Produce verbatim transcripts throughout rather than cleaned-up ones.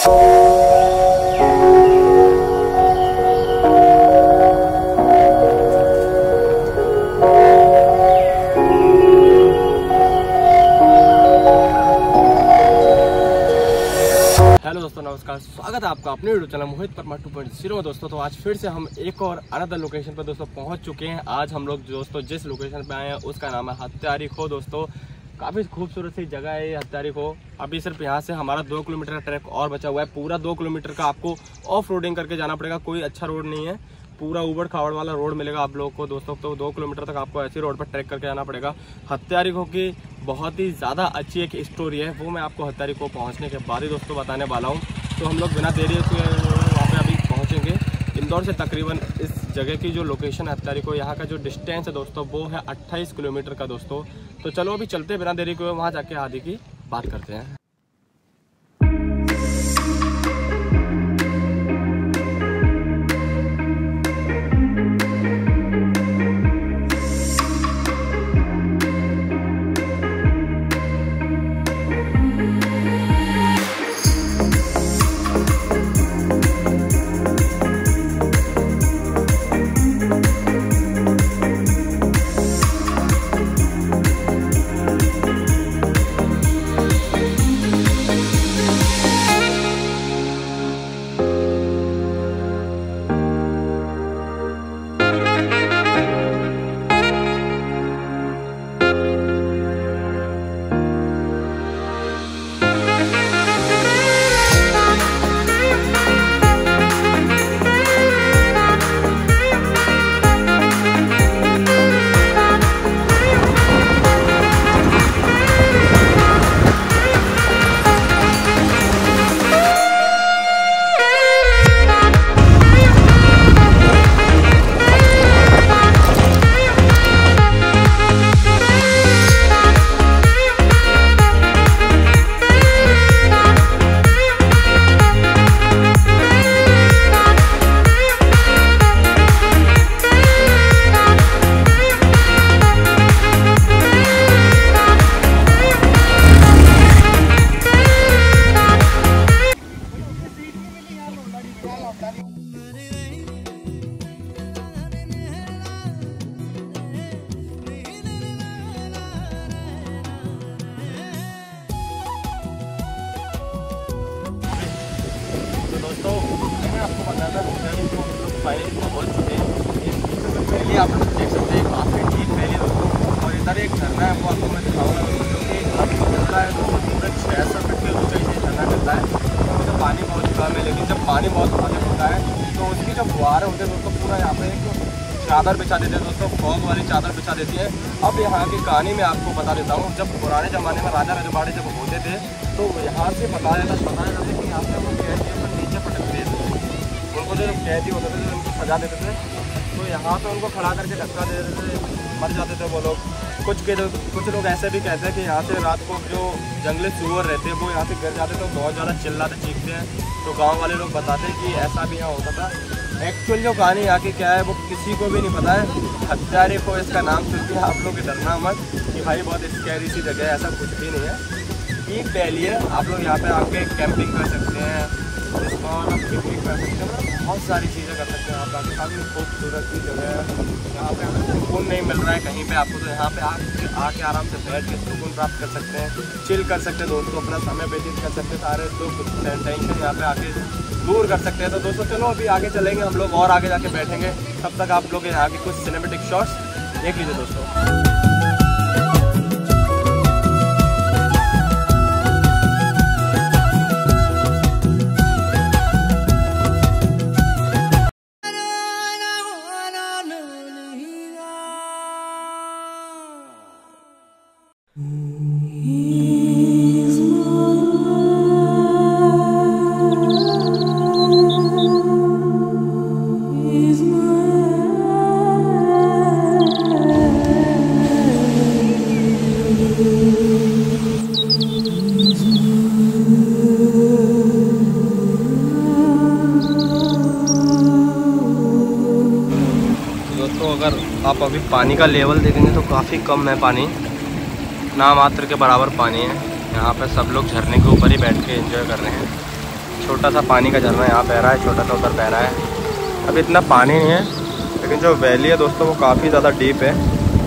Hello दोस्तों, नमस्कार। स्वागत है आपका अपने YouTube channel Mohit Parmar two point zero में। दोस्तों तो आज फिर से हम एक और अनदर लोकेशन पर दोस्तों पहुंच चुके हैं। आज हम लोग दोस्तों जिस लोकेशन पे आए हैं उसका नाम है हत्यारी खो। दोस्तों काफ़ी खूबसूरत सी जगह है ये हत्यारी खो। अभी सिर्फ यहाँ से हमारा दो किलोमीटर का ट्रैक और बचा हुआ है। पूरा दो किलोमीटर का आपको ऑफ रोडिंग करके जाना पड़ेगा। कोई अच्छा रोड नहीं है, पूरा उबड़ खाबड़ वाला रोड मिलेगा आप लोगों को दोस्तों। तो दो किलोमीटर तक आपको ऐसी रोड पर ट्रैक करके जाना पड़ेगा। हत्यारी खो की बहुत ही ज़्यादा अच्छी एक स्टोरी है, वो मैं आपको हत्यारी खो पहुँचने के बाद ही दोस्तों बताने वाला हूँ। तो हम लोग बिना देरी से वहाँ पे अभी पहुँचेंगे। इंदौर से तकरीबन इस जगह की जो लोकेशन है हत्यारी खो, यहाँ का जो डिस्टेंस है दोस्तों वो है अट्ठाईस किलोमीटर का दोस्तों। तो चलो अभी चलते बिना देरी को वहाँ जाके आदि की बात करते हैं। तो मैं आपको बताता हूँ हम लोग फाइनली पहुँच चुके हैं। पहले आप लोग देख सकते हैं काफ़ी ठीक पहले दोस्तों। और इधर एक झरना है, वो आपको मैं दिखाऊंगा जो कि अब चलता है तो पूरा छः सौ फीट की ऊंचाई से झरना चलता है। तो पानी बहुत कम है, लेकिन जब पानी बहुत अधिक होता है तो उसकी जो फुहारे होते हैं दोस्तों पूरा यहाँ पे एक चादर बिछा देते हैं दोस्तों, फॉग वाली चादर बिछा देती है। अब यहाँ की कहानी मैं आपको बता देता हूँ। जब पुराने ज़माने में राजा रजवाड़े जब होते थे तो यहाँ से बताया जाता बताया जाता है कि यहाँ से वो कैदी पर नीचे पटकते थे। उनको जो कैदी होते थे उनको सजा देते थे, तो यहाँ पे उनको खड़ा करके धक्का दे देते थे, मर जाते थे वो लोग। कुछ के जो कुछ लोग ऐसे भी कहते हैं कि यहाँ से रात को जो जंगली सुअर रहते हैं वो यहाँ से गिर जाते तो बहुत ज़्यादा चिल्लाते चीखते हैं। तो गाँव वाले लोग बताते हैं कि ऐसा भी यहाँ होता था। एक्चुअल जो कहानी यहाँ की क्या है वो किसी को भी नहीं पता है। हत्यारी खो इसका नाम सुन के आप लोग डरना मत कि भाई बहुत स्कैरी सी जगह है, ऐसा कुछ भी नहीं है। ये पहली है, आप लोग यहाँ पे आके कैंपिंग कर सकते हैं, और आप पिकनिक कर सकते हैं, बहुत सारी चीज़ें कर सकते हैं। आप आके काफ़ी खूबसूरत की जगह है। यहाँ पे अगर सुकून नहीं मिल रहा है कहीं पे आपको, तो यहाँ पे आके आके आराम से बैठ के सुकून प्राप्त कर सकते हैं, चिल कर सकते हैं दोस्तों, अपना समय व्यतीत कर सकते हैं, सारे दुख टेंशन यहाँ पे आके दूर कर सकते हैं। तो दोस्तों चलो अभी आगे चलेंगे हम लोग और आगे जाके बैठेंगे। तब तक आप लोग यहाँ के कुछ सिनेमेटिक शॉट्स देख लीजिए दोस्तों। अगर आप अभी पानी का लेवल देखेंगे तो काफ़ी कम है पानी, ना मात्र के बराबर पानी है। यहाँ पे सब लोग झरने के ऊपर ही बैठ के एंजॉय कर रहे हैं। छोटा सा पानी का झरना यहाँ बह रहा है, छोटा सा उधर बह रहा है। अभी इतना पानी नहीं है, लेकिन जो वैली है दोस्तों वो काफ़ी ज़्यादा डीप है।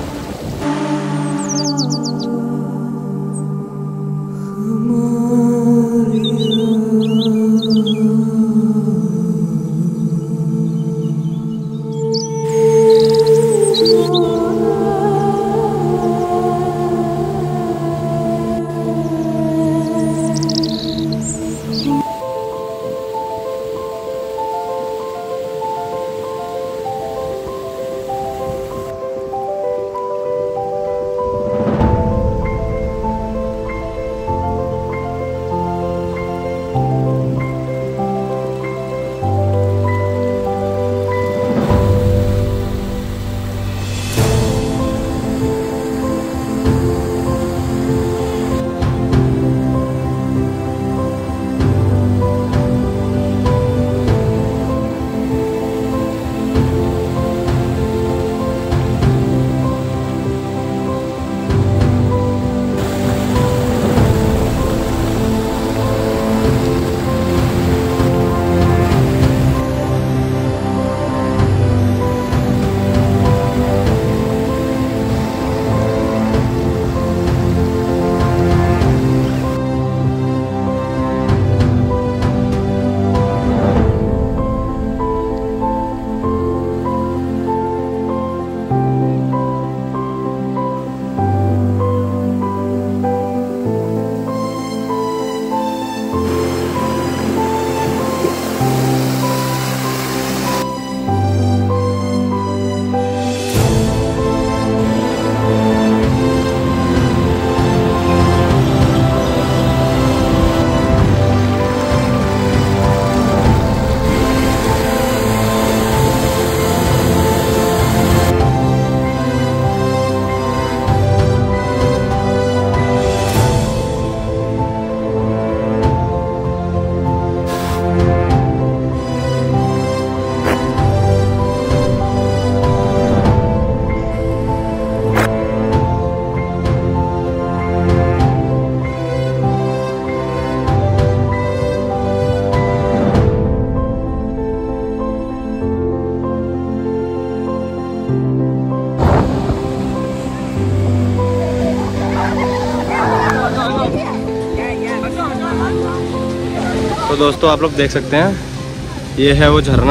तो दोस्तों आप लोग देख सकते हैं, ये है वो झरना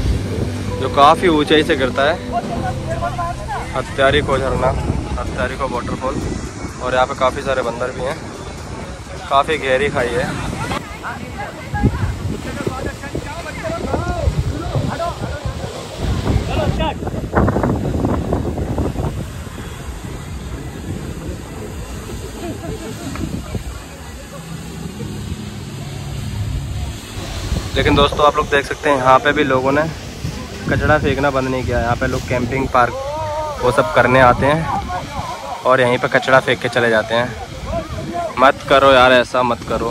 जो काफ़ी ऊंचाई से गिरता है, हत्यारी को झरना, हत्यारी को वाटरफॉल। और यहाँ पे काफ़ी सारे बंदर भी हैं, काफ़ी गहरी खाई है। लेकिन दोस्तों आप लोग देख सकते हैं यहाँ पे भी लोगों ने कचरा फेंकना बंद नहीं किया। यहाँ पे लोग कैंपिंग पार्क वो सब करने आते हैं और यहीं पे कचरा फेंक के चले जाते हैं। मत करो यार, ऐसा मत करो।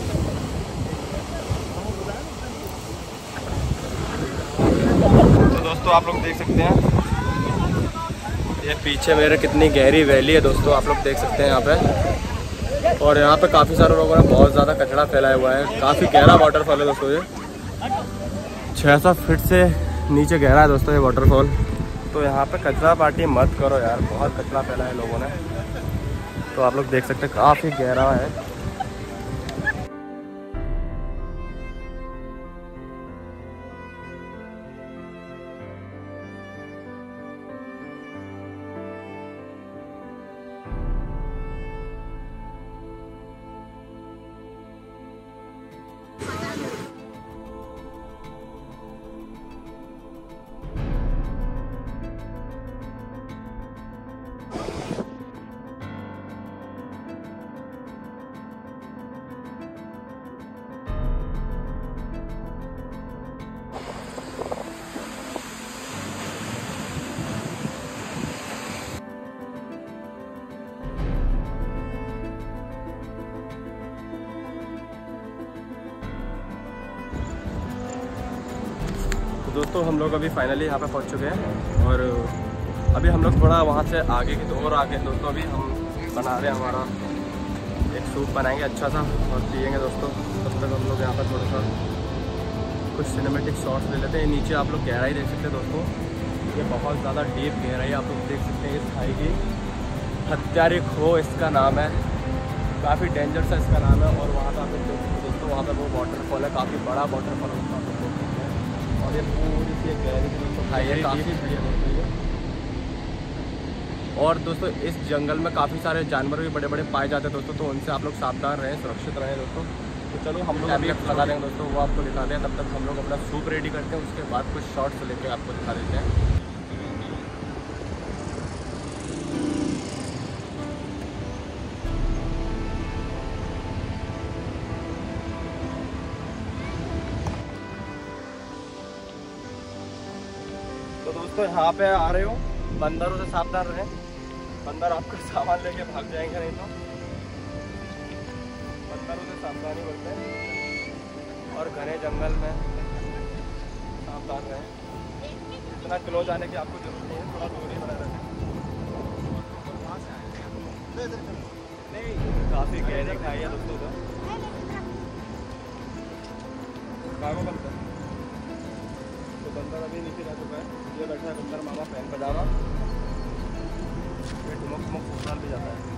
तो दोस्तों आप लोग देख सकते हैं ये पीछे मेरे कितनी गहरी वैली है दोस्तों, आप लोग देख सकते हैं यहाँ पे। और यहाँ पे काफ़ी सारे लोगों ने बहुत ज़्यादा कचरा फैलाया हुआ है। काफ़ी गहरा वाटरफॉल है दोस्तों, ये छः सौ फीट से नीचे गहरा है दोस्तों ये वाटरफॉल। तो यहाँ पे कचरा पार्टी मत करो यार, बहुत कचरा फैला है लोगों ने। तो आप लोग देख सकते हैं काफ़ी गहरा है। दोस्तों हम लोग अभी फाइनली यहाँ पे पहुँच चुके हैं और अभी हम लोग थोड़ा वहाँ से आगे की तो और आगे दोस्तों अभी हम बना रहे हैं हमारा एक सूप बनाएंगे अच्छा सा और पियेंगे दोस्तों। तब तक हम लोग यहाँ पर थोड़ा सा कुछ सिनेमेटिक शॉट्स ले लेते हैं। नीचे आप लोग गहराई देख सकते हैं दोस्तों, ये बहुत ज़्यादा डीप गहराई आप लोग देख सकते हैं। इस खाई की हत्यारी खो इसका नाम है, काफ़ी डेंजर सा इसका नाम है। और वहाँ पर आप लोग देख सकते हैं दोस्तों, वहाँ पर वो वाटरफॉल है, काफ़ी बड़ा वाटरफॉल है आप लोग देख सकते हैं। और ये पूरी सी गहराई की दोस्तों खाई है, काफ़ी बढ़िया दोस्तों। और दोस्तों इस जंगल में काफ़ी सारे जानवर भी बड़े बड़े पाए जाते हैं दोस्तों, तो उनसे आप लोग सावधान रहें, सुरक्षित रहें दोस्तों। तो चलो हम लोग अभी लगा देंगे दोस्तों, वो आपको दिखाते हैं। तब तक हम लोग अपना सूप रेडी करते हैं, उसके बाद कुछ शॉट्स लेके आपको दिखा देते हैं। तो दोस्तों यहाँ पे आ रहे हो, बंदरों से सावधान रहें, बंदर आपका सामान लेके भाग जाएंगे, नहीं तो बंदरों से सावधानी बरतें और घने जंगल में सावधान रहें। इतना क्लोज आने की आपको जरूरत नहीं है, थोड़ा दूरी बना रखें। काफ़ी गहरी खाई है दोस्तों उधर, कागो बंदर। तो बंदर अभी नीचे जा चुका है, ये बैठा है बंदर मामा पैन पजामा, ये ठुमक ठुमक फुटबॉल भी जाता है।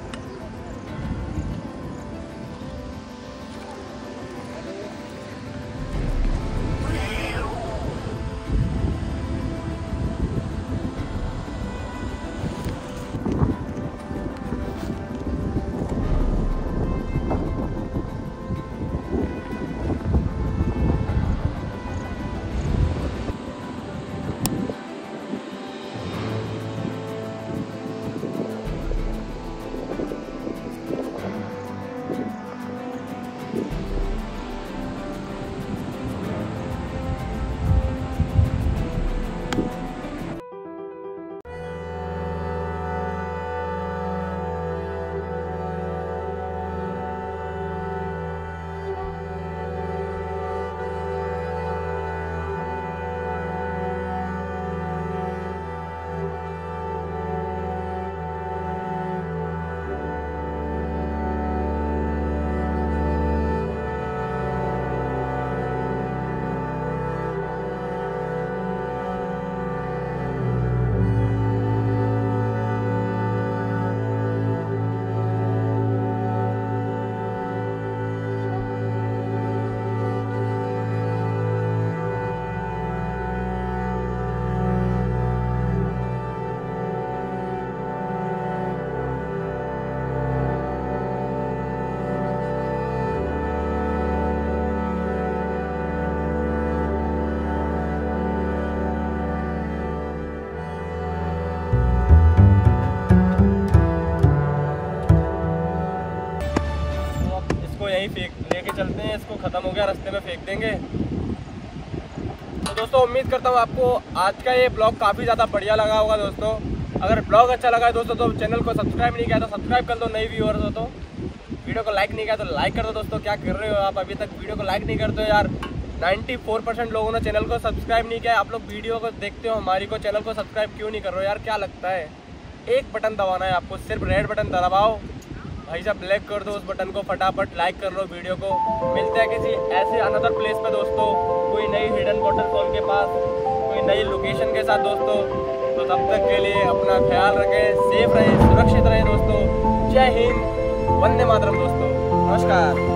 यहीं फेंक लेके चलते हैं, इसको ख़त्म हो गया रास्ते में फेंक देंगे। तो दोस्तों उम्मीद करता हूँ आपको आज का ये ब्लॉग काफ़ी ज़्यादा बढ़िया लगा होगा दोस्तों। अगर ब्लॉग अच्छा लगा है दोस्तों तो चैनल को सब्सक्राइब नहीं किया तो सब्सक्राइब कर दो, नई व्यूअर्स हो तो। वीडियो को लाइक नहीं किया तो लाइक कर दो दोस्तों। क्या कर रहे हो आप, अभी तक वीडियो को लाइक नहीं करते हो यार। चौरानवे परसेंट लोगों ने चैनल को सब्सक्राइब नहीं किया है। आप लोग वीडियो को देखते हो हमारी को, चैनल को सब्सक्राइब क्यों नहीं कर रहे हो यार, क्या लगता है? एक बटन दबाना है आपको, सिर्फ रेड बटन दबाओ भाई साहब, ब्लैक कर दो उस बटन को, फटाफट लाइक कर लो वीडियो को। मिलते हैं किसी ऐसे अनदर प्लेस पे दोस्तों, कोई नई हिडन वाटरफॉल के पास, कोई नई लोकेशन के साथ दोस्तों। तो तब तक के लिए अपना ख्याल रखें, सेफ रहें, सुरक्षित रहें दोस्तों। जय हिंद, वंदे मातरम दोस्तों, नमस्कार।